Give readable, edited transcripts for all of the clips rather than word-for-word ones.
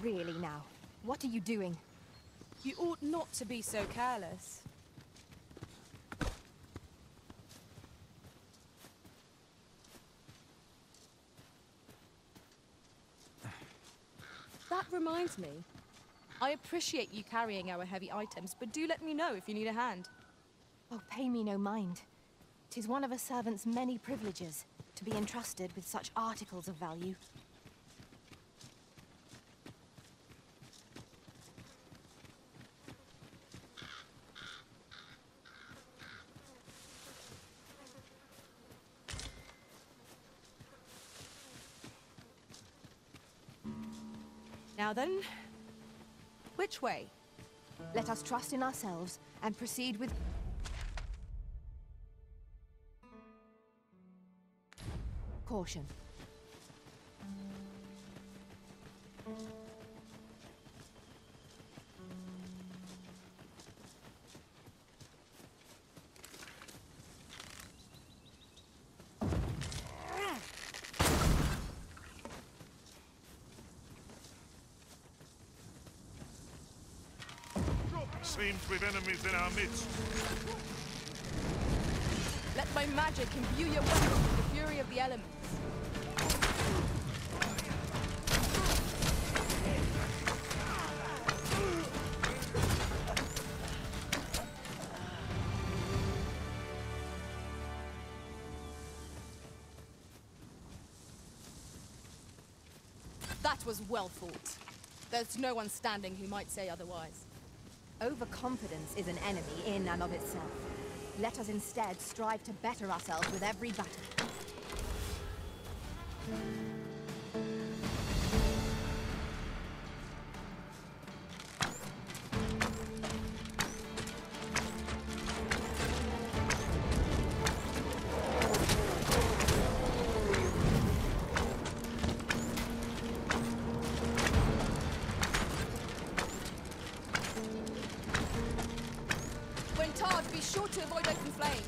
Really now, what are you doing? You ought not to be so careless. That reminds me. I appreciate you carrying our heavy items, but do let me know if you need a hand. Oh, pay me no mind. 'Tis one of a servant's many privileges to be entrusted with such articles of value. Now then, which way? Let us trust in ourselves and proceed with caution. Seems we've enemies in our midst. Let my magic imbue your weapons with the fury of the elements. That was well fought. There's no one standing who might say otherwise. Overconfidence is an enemy in and of itself. Let us instead strive to better ourselves with every battle. Be sure to avoid open flame.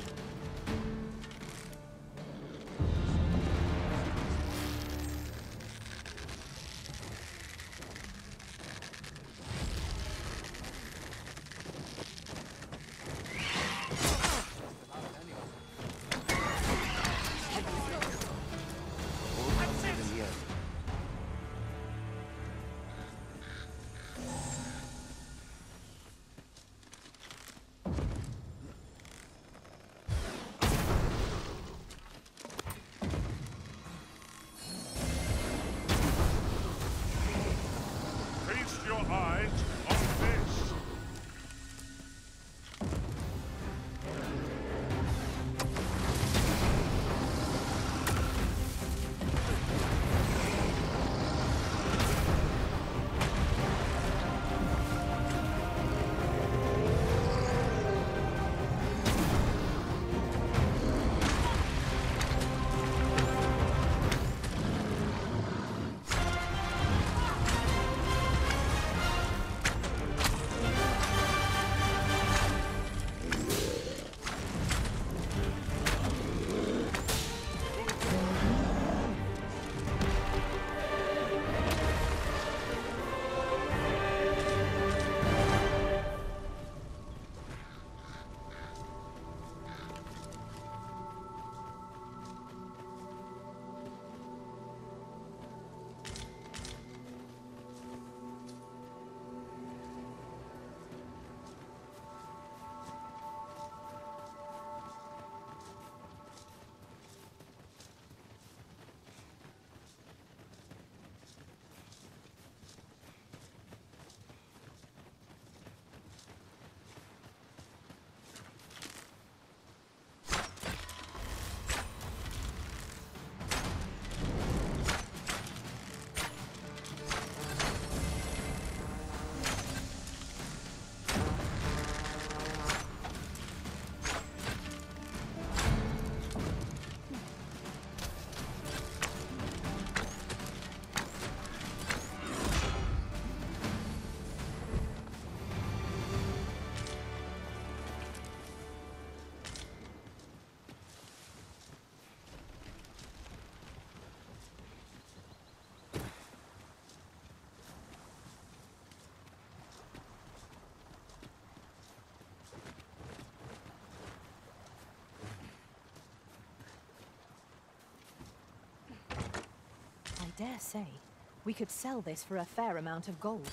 dare say, we could sell this for a fair amount of gold.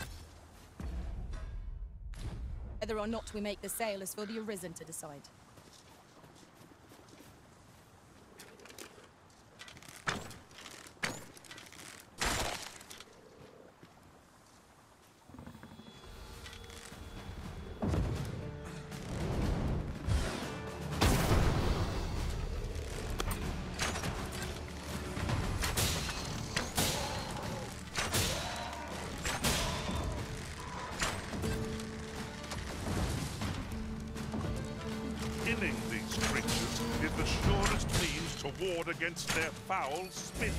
Whether or not we make the sale is for the Arisen to decide. Killing these creatures is the surest means to ward against their foul spit.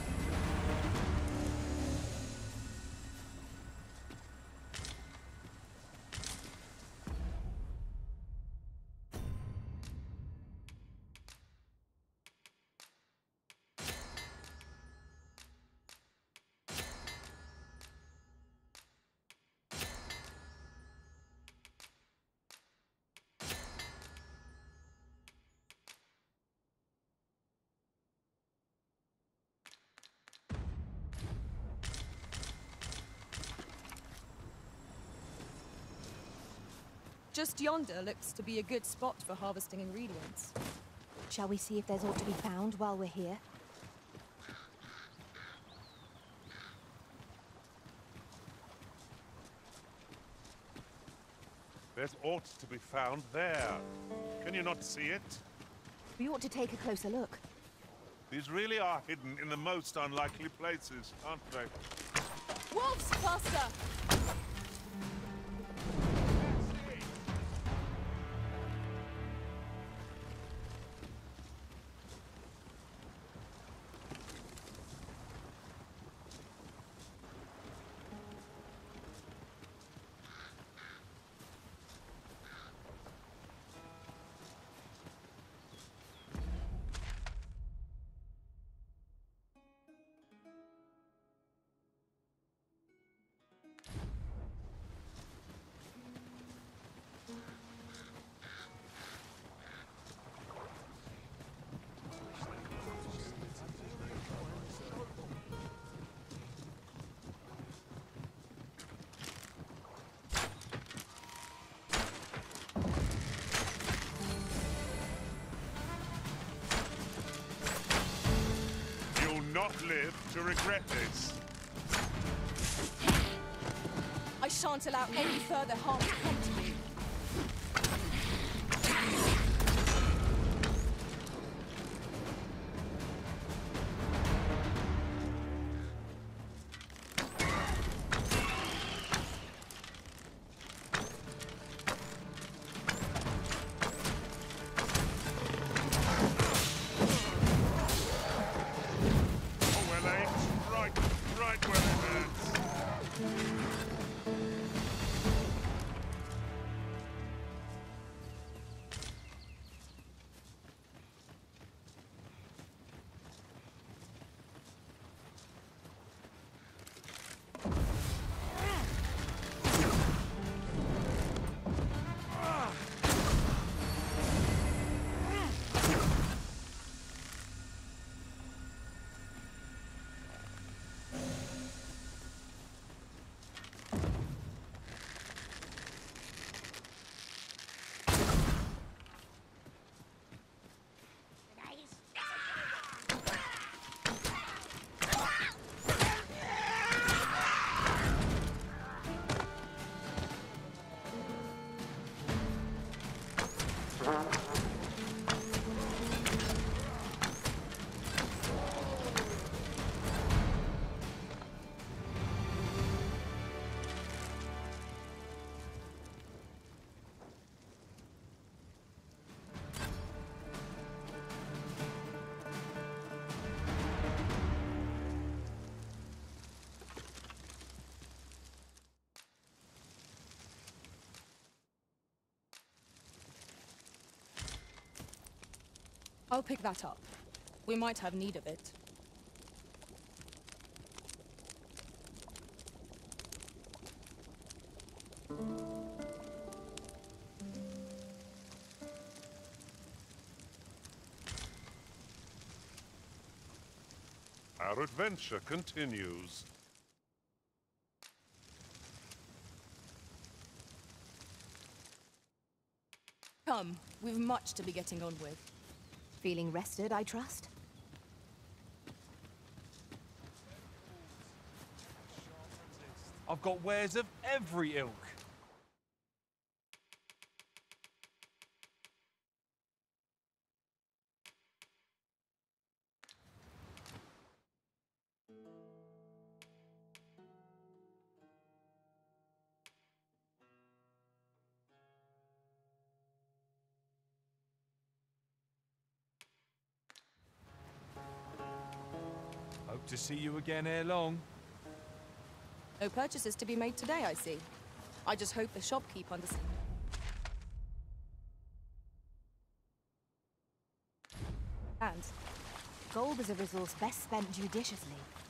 Just yonder looks to be a good spot for harvesting ingredients. Shall we see if there's aught to be found while we're here? There's aught to be found there. Can you not see it? We ought to take a closer look. These really are hidden in the most unlikely places, aren't they? Wolves, faster! Not live to regret this. I shan't allow any further harm to come to you. I'll pick that up. We might have need of it. Our adventure continues. Come, we've much to be getting on with. Feeling rested, I trust? I've got wares of every ilk. Hope to see you again ere long. No purchases to be made today, I see. I just hope the shopkeep understands. Gold is a resource best spent judiciously.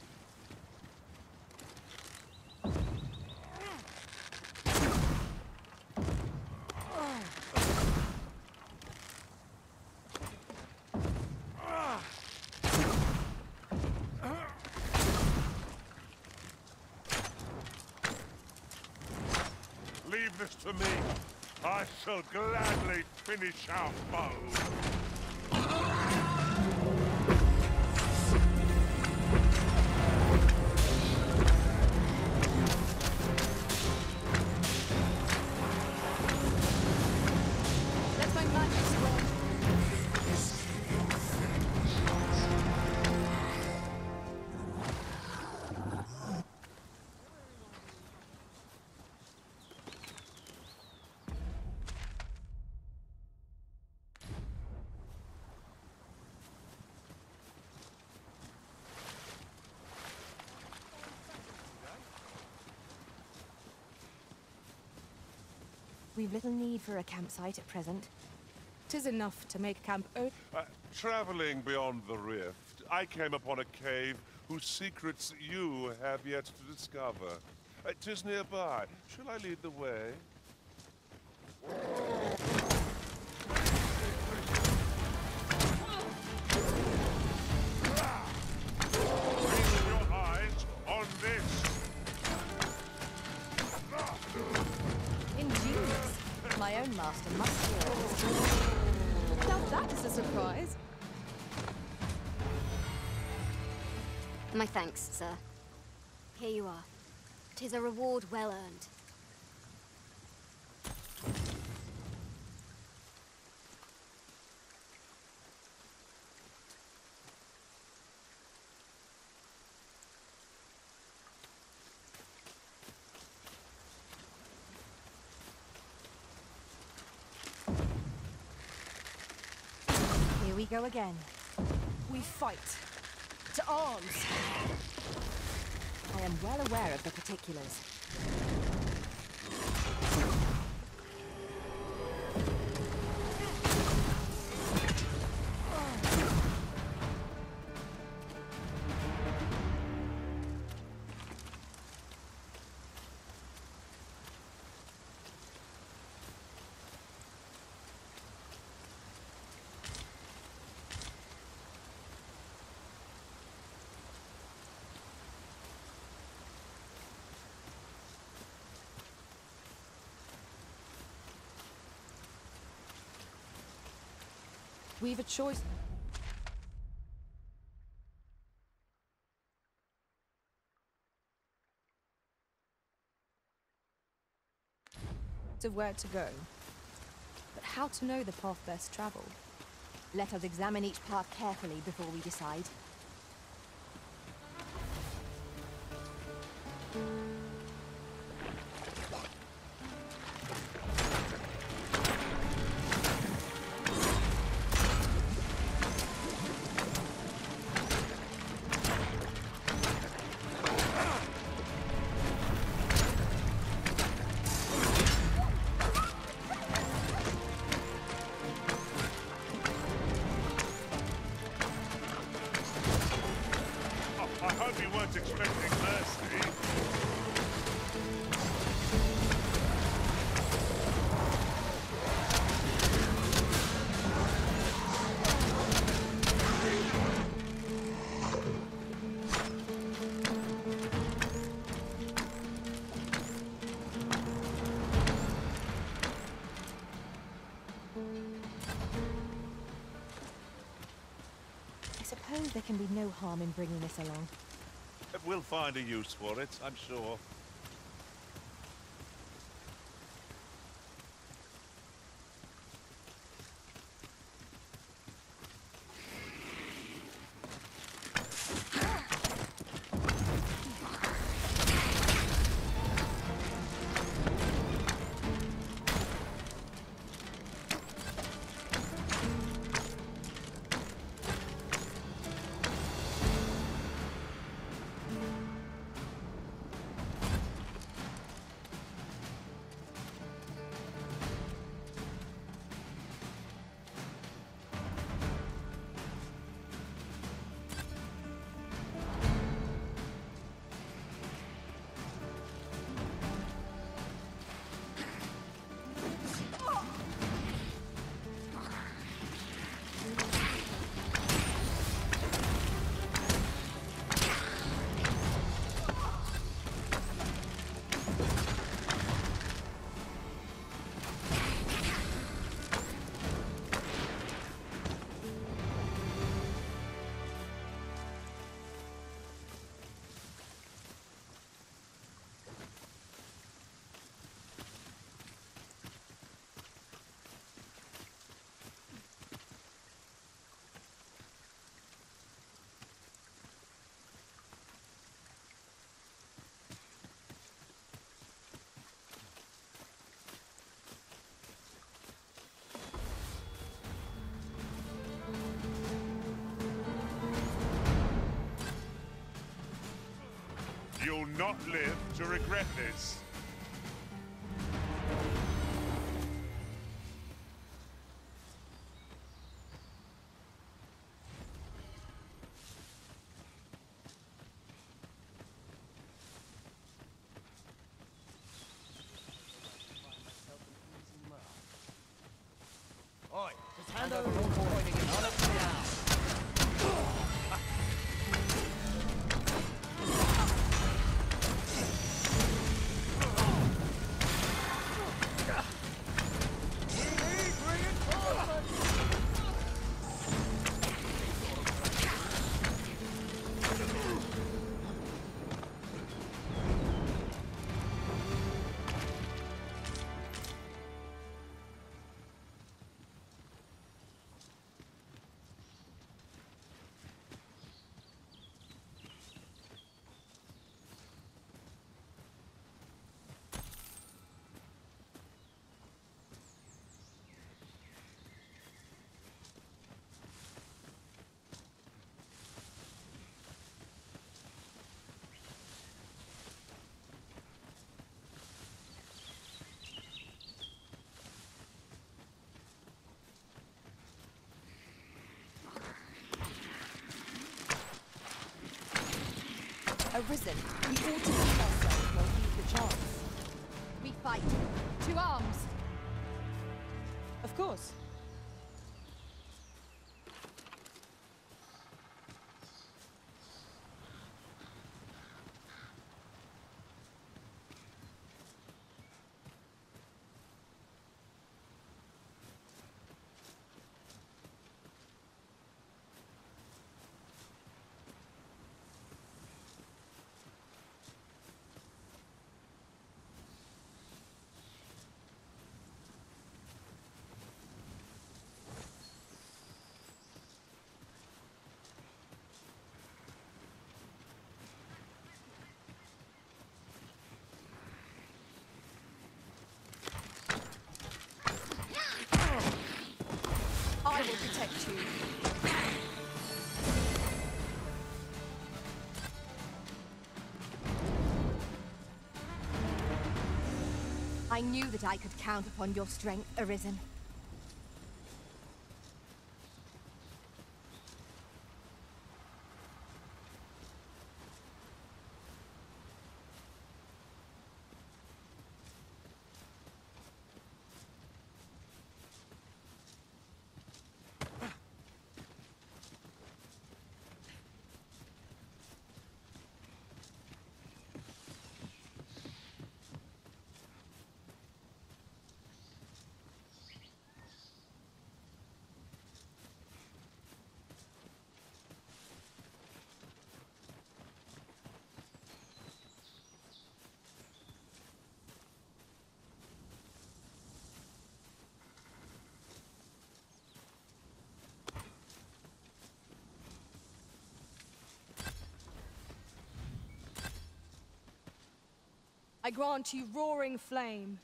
Leave this to me. I shall gladly finish our foe. Let my magic work. We've little need for a campsite at present. 'Tis enough to make camp Traveling beyond the rift, I came upon a cave whose secrets you have yet to discover. 'Tis nearby. Shall I lead the way? Feast your eyes on this. Ingenious. My own master must hear it. Now that is a surprise. My thanks, sir. Here you are. 'Tis a reward well earned. Here we go again. We fight. To arms! I am well aware of the particulars. We've a choice. Of where to go, but how to know the path best traveled. Let us examine each path carefully before we decide. I hope you weren't expecting mercy. suppose there can be no harm in bringing this along. We'll find a use for it, I'm sure. You'll not live to regret this. Oi, just hand over all pointing and I'll let you down. Arisen, we ought to keep ourselves while we've the chance. We fight. To arms! Of course. I will protect you. I knew that I could count upon your strength, Arisen. I grant you roaring flame.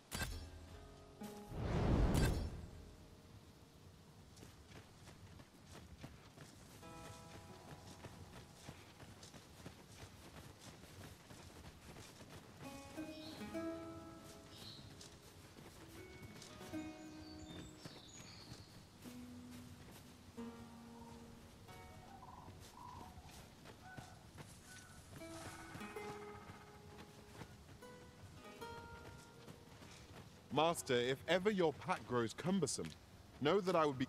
Master, if ever your pack grows cumbersome, know that I would be...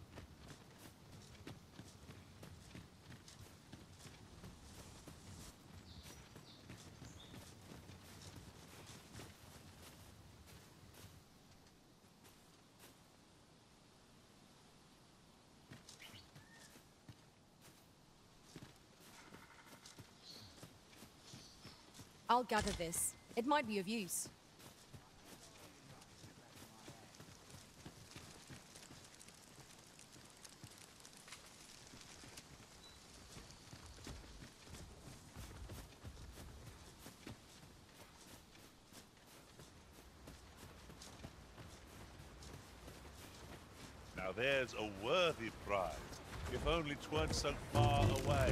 I'll gather this. It might be of use. Now there's a worthy prize, if only 'tweren't so far away.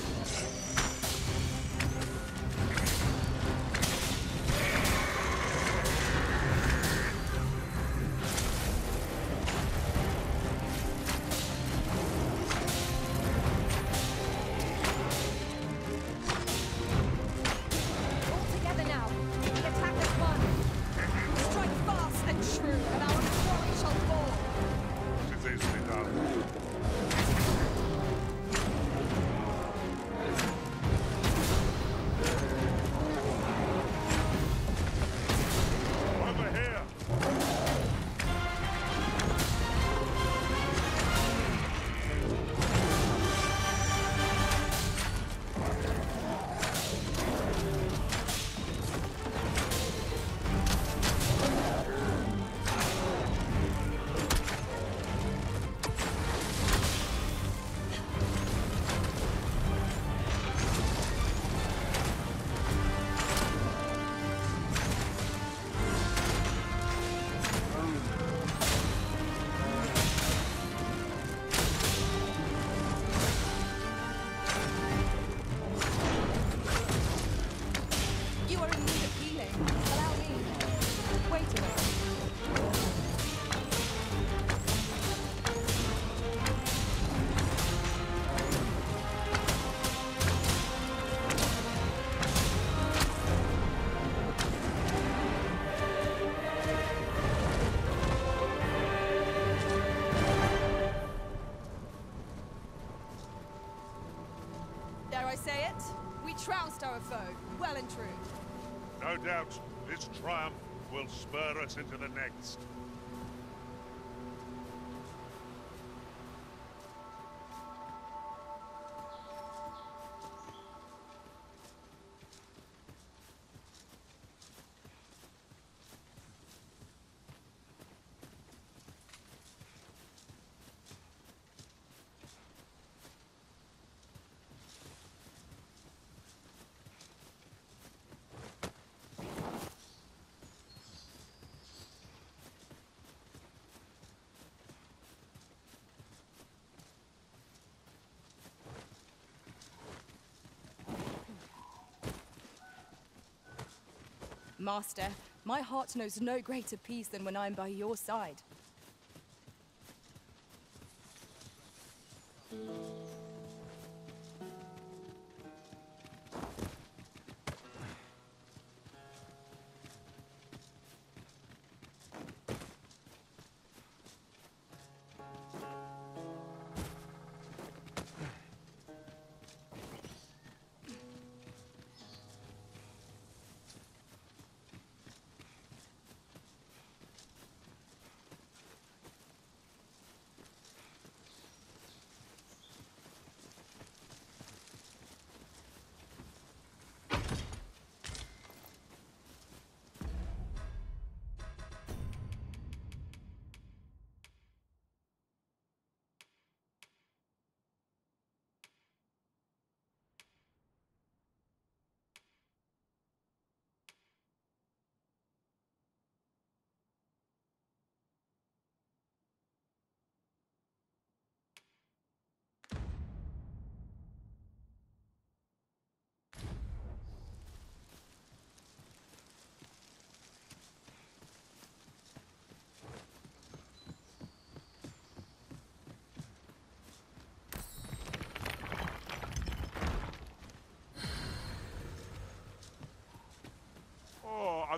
All together now. The attack is won. Strike fast and true, and our glory shall fall. It is easily done. Over here! You are in need of healing. Allow me. Wait a minute. Dare I say it? We trounced our foe, well and true. No doubt, this triumph will spur us into the next. Master, my heart knows no greater peace than when I'm by your side.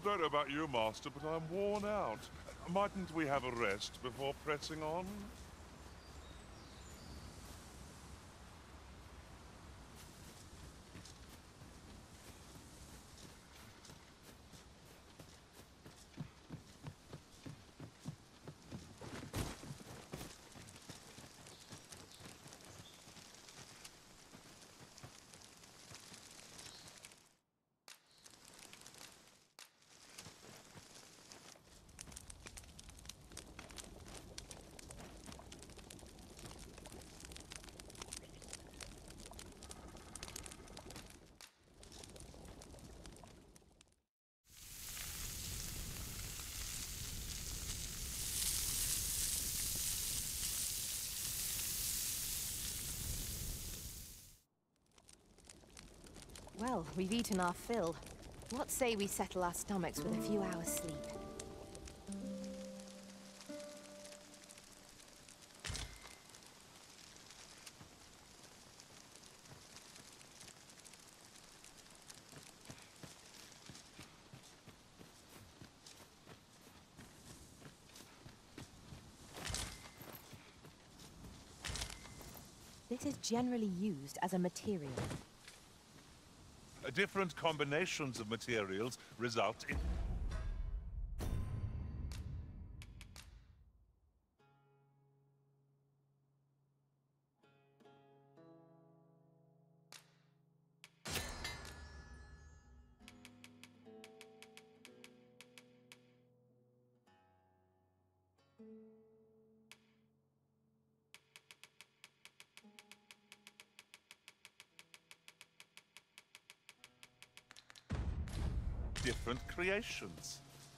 don't know about you, Master, but I'm worn out. Mightn't we have a rest before pressing on? Well, we've eaten our fill. What say we settle our stomachs with a few hours' sleep? This is generally used as a material. Different combinations of materials result in... different creations.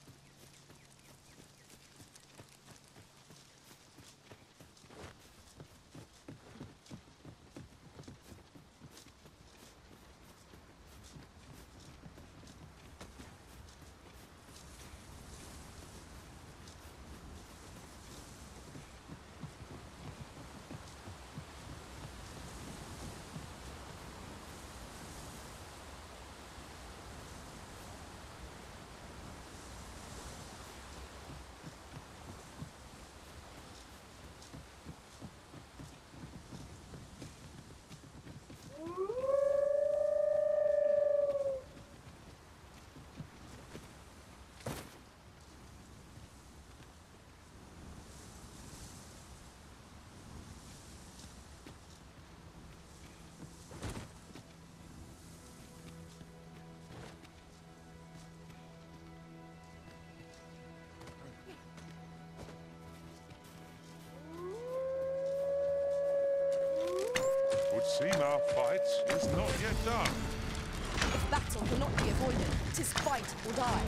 Seem our fight is not yet done. If battle cannot be avoided, 'tis fight or die.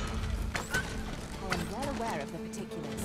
I am well aware of the particulars.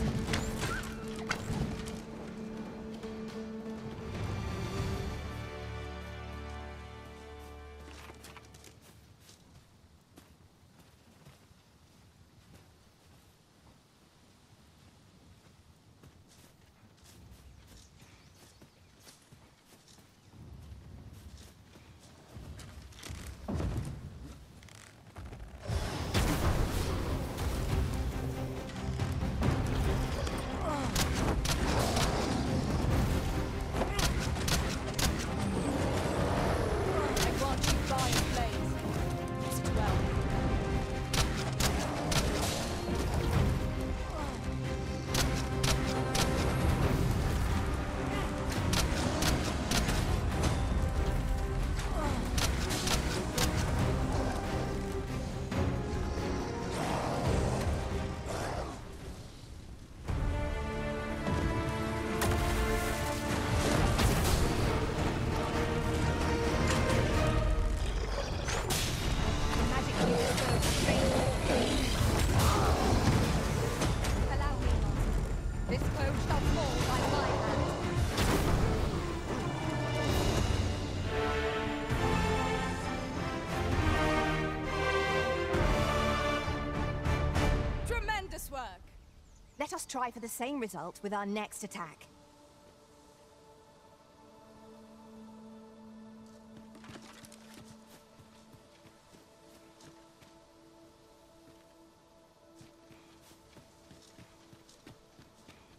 Let us try for the same result with our next attack.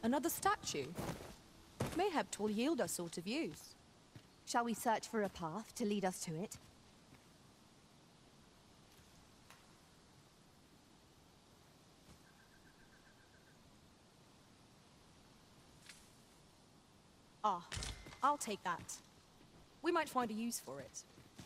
Another statue? Mayhap 'twill yield us sort of use. Shall we search for a path to lead us to it? Ah, I'll take that. We might find a use for it.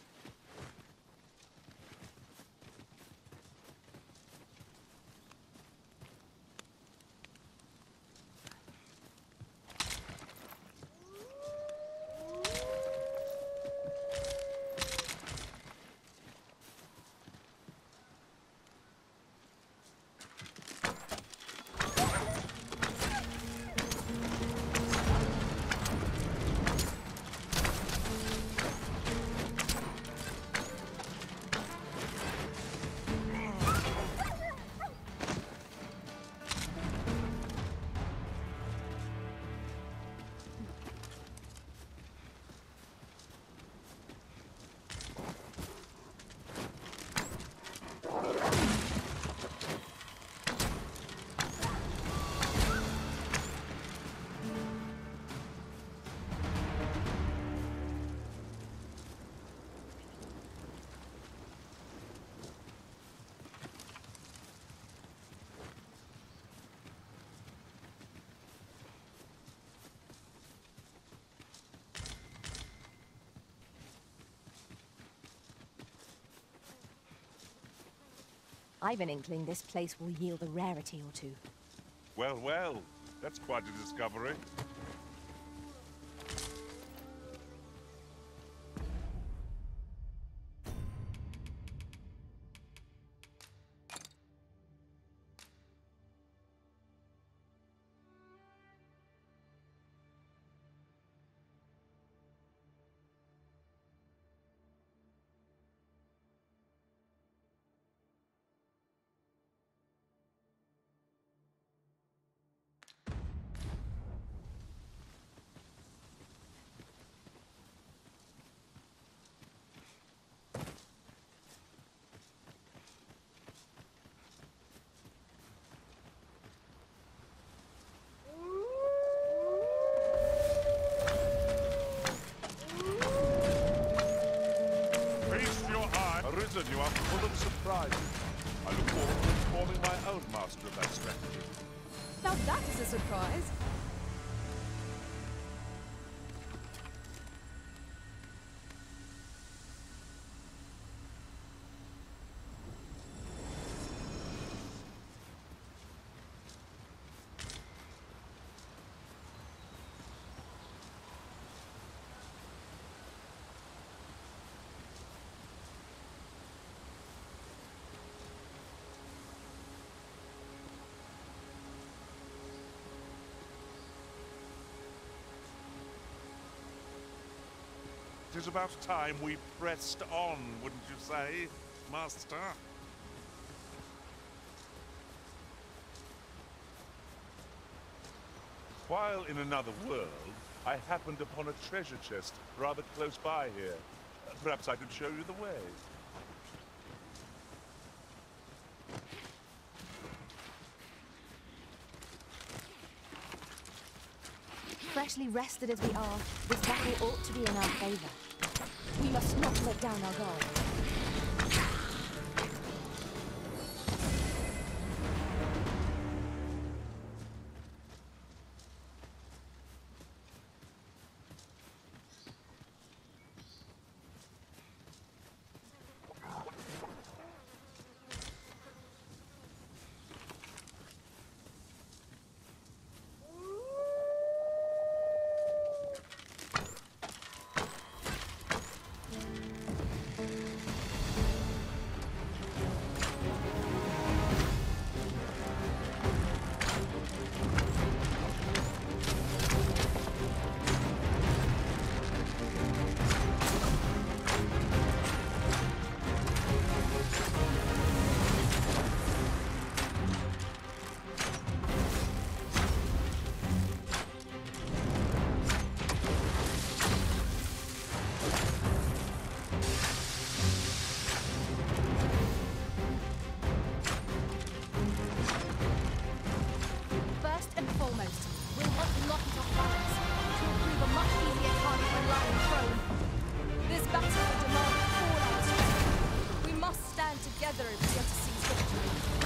I've an inkling this place will yield a rarity or two. Well, well, that's quite a discovery. Arisen, you are full of surprises. I look forward to informing my own master of that strategy. Now that is a surprise. It is about time we pressed on, wouldn't you say, Master? While in another world, I happened upon a treasure chest rather close by here. Perhaps I could show you the way. Freshly rested as we are, this battle ought to be in our favor. We must not let down our guard. lying prone. This battle will demand all our strength. We must stand together if we are to seize victory.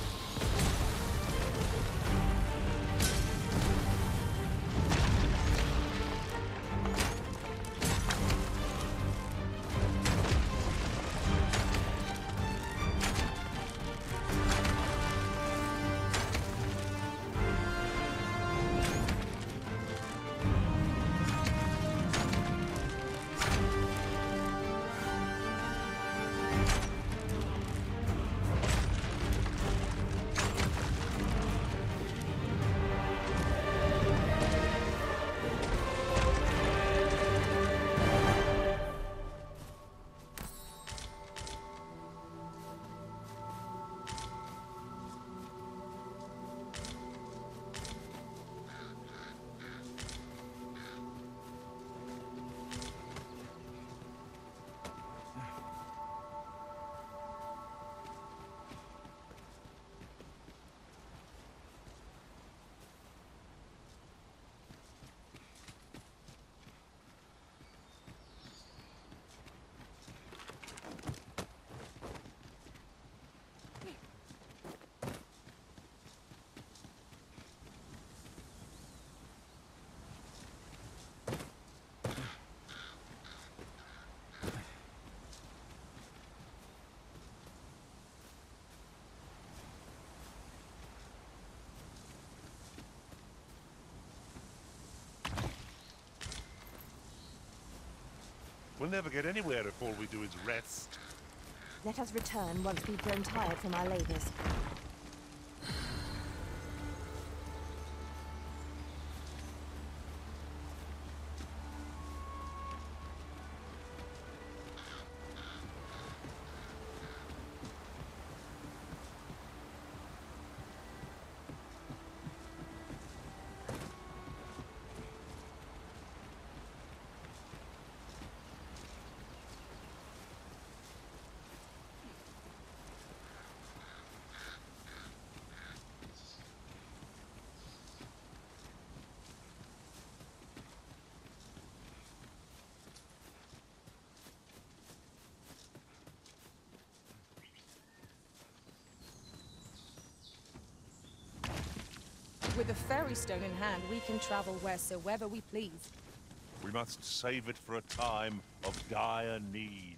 We'll never get anywhere if all we do is rest. Let us return once we've grown tired from our labors. With a fairy stone in hand, we can travel wheresoever we please. We must save it for a time of dire need.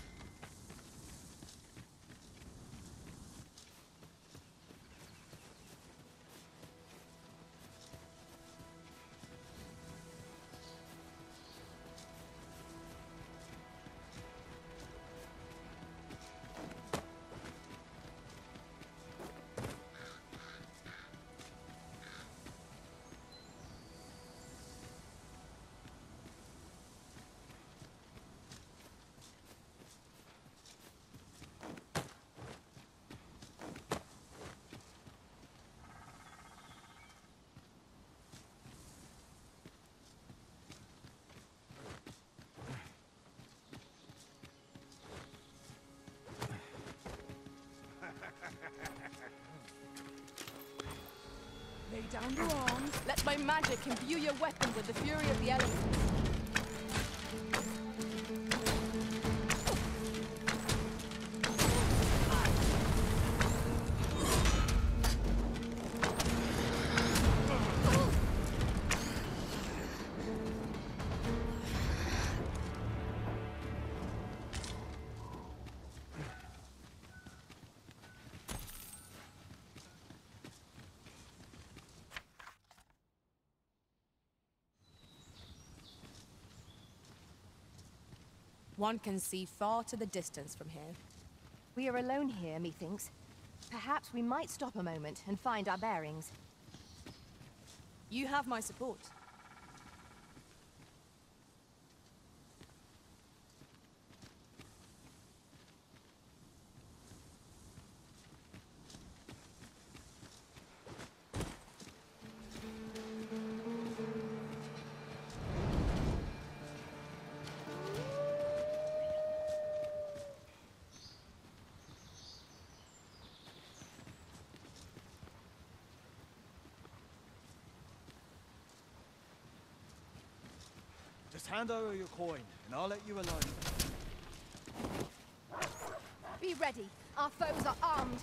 Lay down your arms. Let my magic imbue your weapon with the fury of the elements. One can see far to the distance from here. We are alone here, methinks. Perhaps we might stop a moment and find our bearings. You have my support. Just hand over your coin, and I'll let you alone. Be ready. Our foes are armed.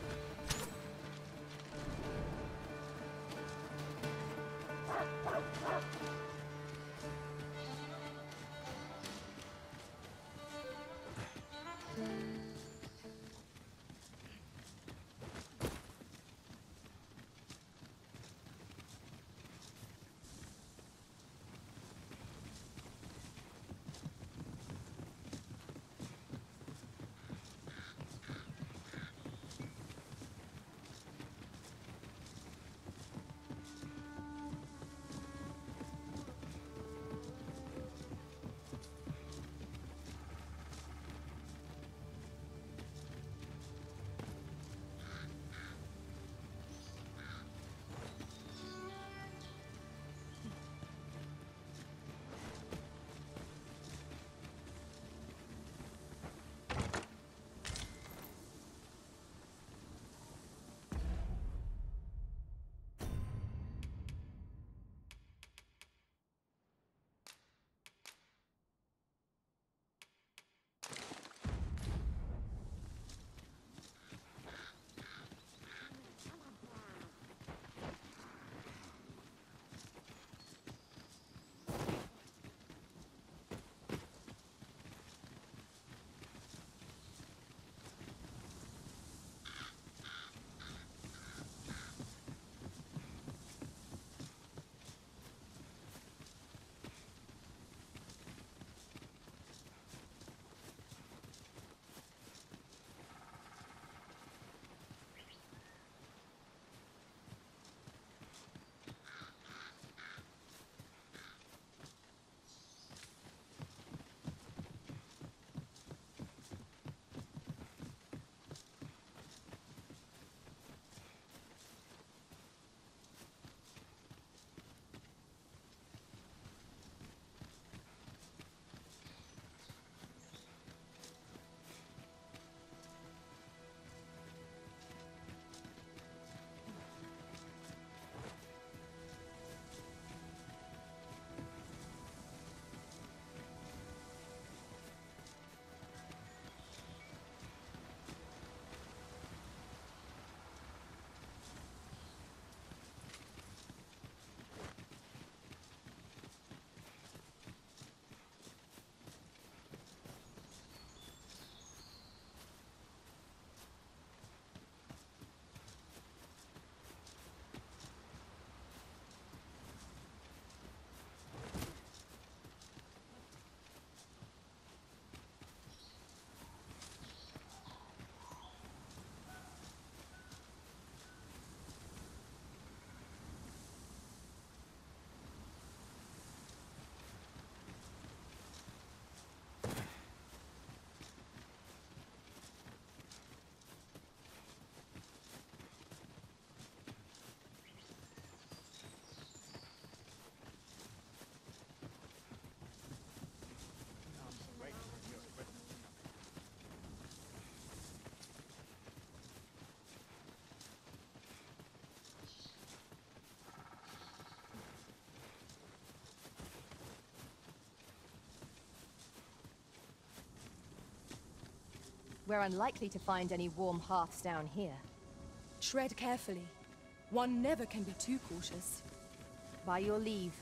We're unlikely to find any warm hearths down here. Tread carefully. One never can be too cautious. By your leave.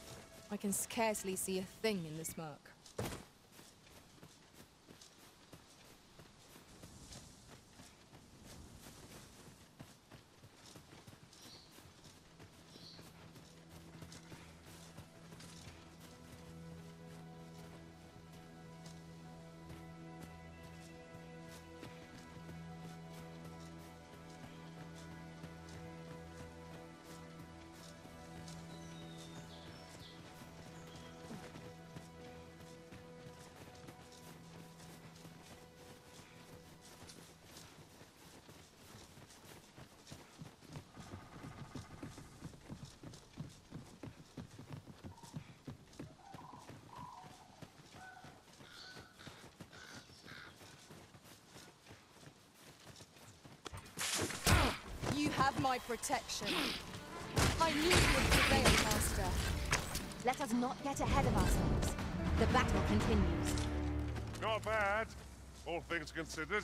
I can scarcely see a thing in the smoke. You have my protection. I knew you would prevail, Master. Let Let us not get ahead of ourselves. The battle continues. Not bad, all things considered.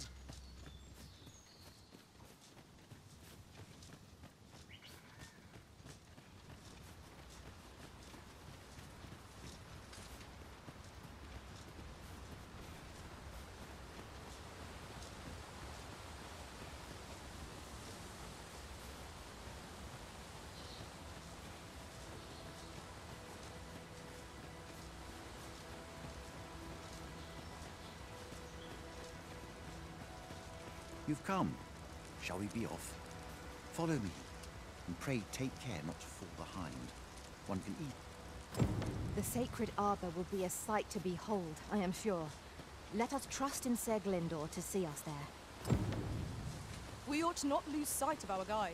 You've come. Shall we be off? Follow me, and pray take care not to fall behind. One can eat. The sacred arbor will be a sight to behold, I am sure. Let us trust in Ser Glindor to see us there. We ought not lose sight of our guide.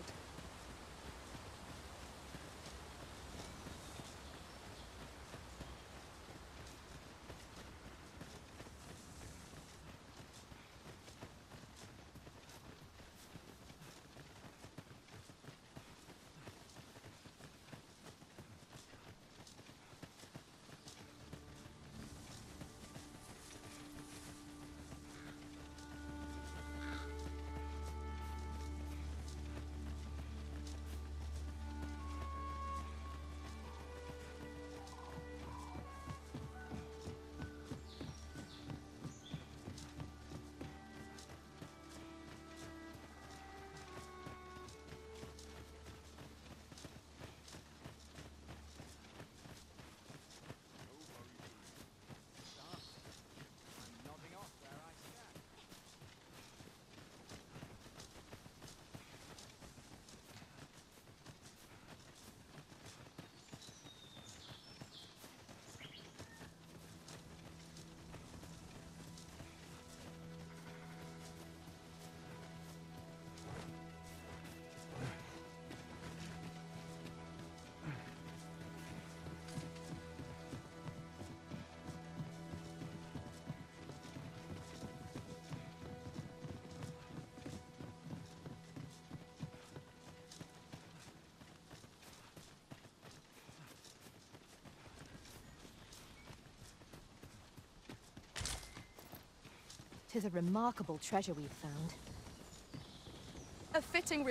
Tis a remarkable treasure we've found. A fitting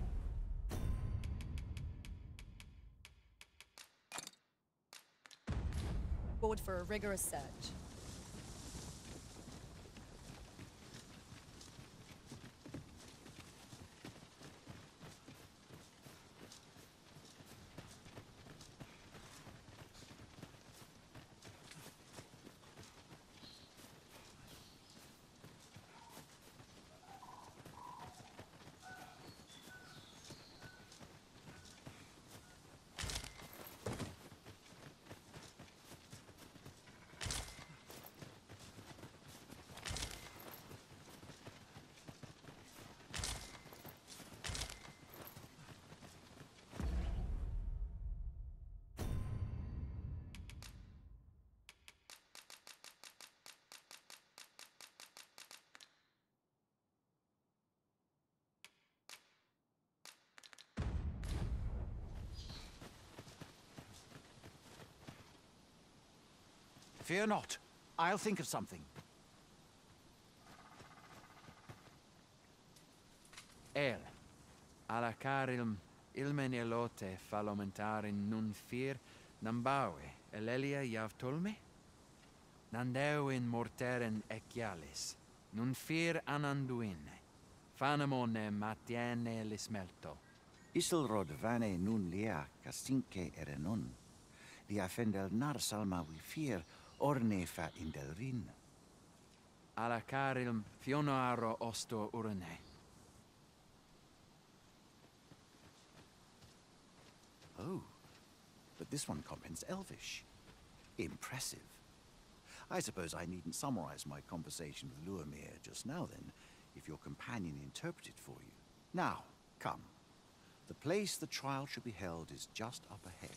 reward for a rigorous search. Fear not. I'll think of something. El. Alla carilm ilmen elote falomentarin nun fir nambawe elelia javtolme? Nandeu in morteren ecialis, nun fir ananduine, fanamone matiene lismelto. Isilrod vane nun lia castinque erenon. Lia fendel nar salma vi fir orne fa indelrin. Alla carilm fionoaro osto urne. Oh, but this one comprehends Elvish. Impressive. I suppose I needn't summarize my conversation with Luamir just now then, if your companion interpreted for you. Now, come. The place the trial should be held is just up ahead.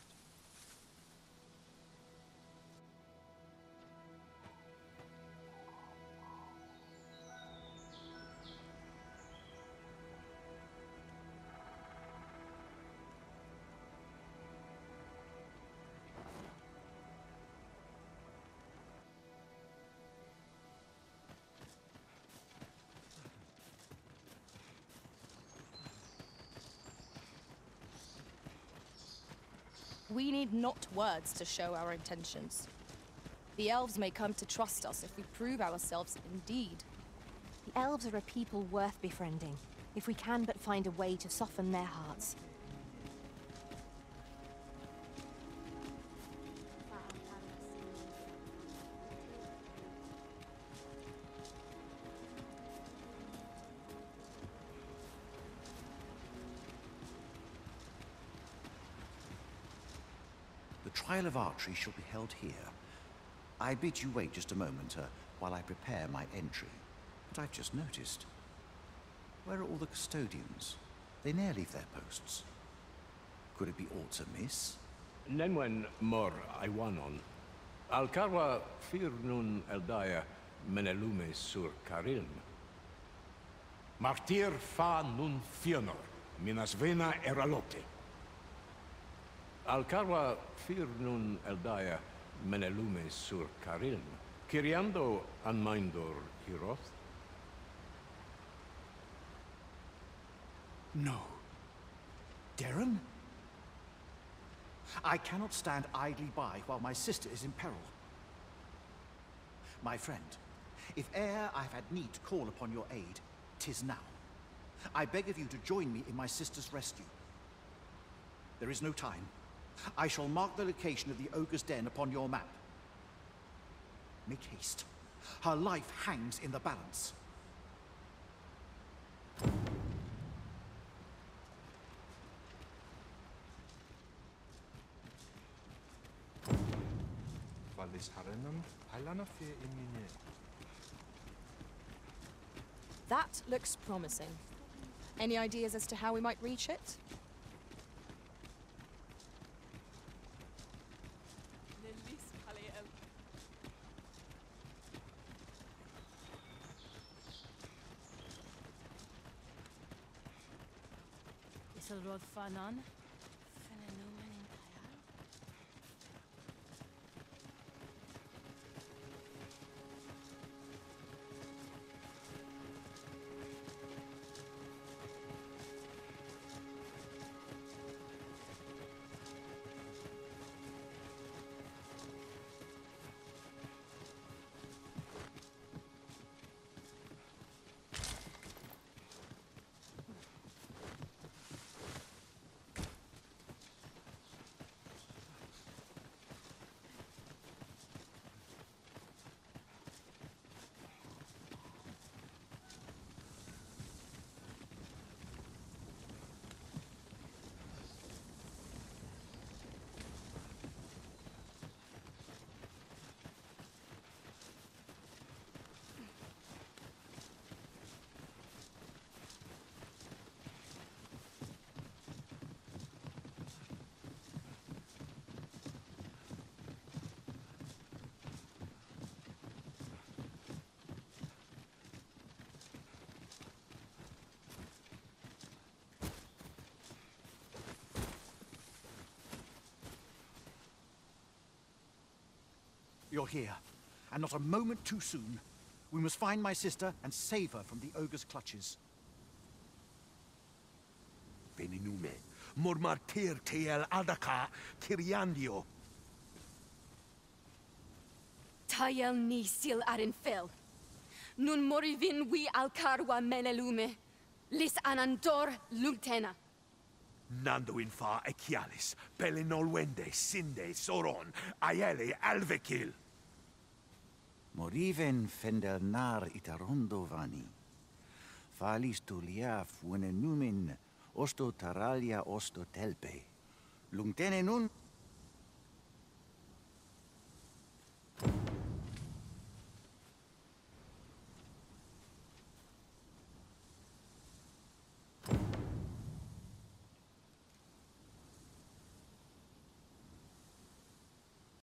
We need not words to show our intentions. The elves may come to trust us if we prove ourselves indeed. The elves are a people worth befriending, if we can but find a way to soften their hearts. The trial of archery shall be held here. I bid you wait just a moment while I prepare my entry. But I've just noticed. Where are all the custodians? They ne'er leave their posts. Could it be aught amiss? Nenwen mor Iwanon. Alcarwa fir nun eldaya menelume sur carilm. Martir fa nun fionor, minas vena eralote. Alcarwa fir nun eldaya menelume sur carilm. Kiriando anmindor hiroth. No. Darren? I cannot stand idly by while my sister is in peril. My friend, if e'er I've had need to call upon your aid, 'tis now. I beg of you to join me in my sister's rescue. There is no time. I shall mark the location of the ogre's den upon your map. Make haste. Her life hangs in the balance. That looks promising. Any ideas as to how we might reach it? Isilroth Fanan? You're here, and not a moment too soon. We must find my sister and save her from the ogre's clutches. Veninume, mormartir tel adaka, kiriandio. Tayel ni sil arin fil. Nun morivin wi alcarwa menelume. Lis anandor lugtena. Nando infa echialis, pelinolwende, sinde, soron, aiele alvekil. Moriven fendelnar itarondo vani. Falis tuliaf venenumin osto taralia osto telpe. Lungtene nun